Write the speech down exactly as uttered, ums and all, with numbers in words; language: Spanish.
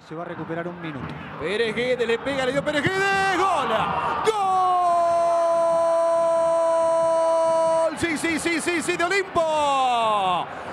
Se va a recuperar un minuto. Pérez Guedes le pega, le dio Pérez Guedes. ¡Gol! ¡Gol! Sí, sí, sí, sí, sí, de Olimpo.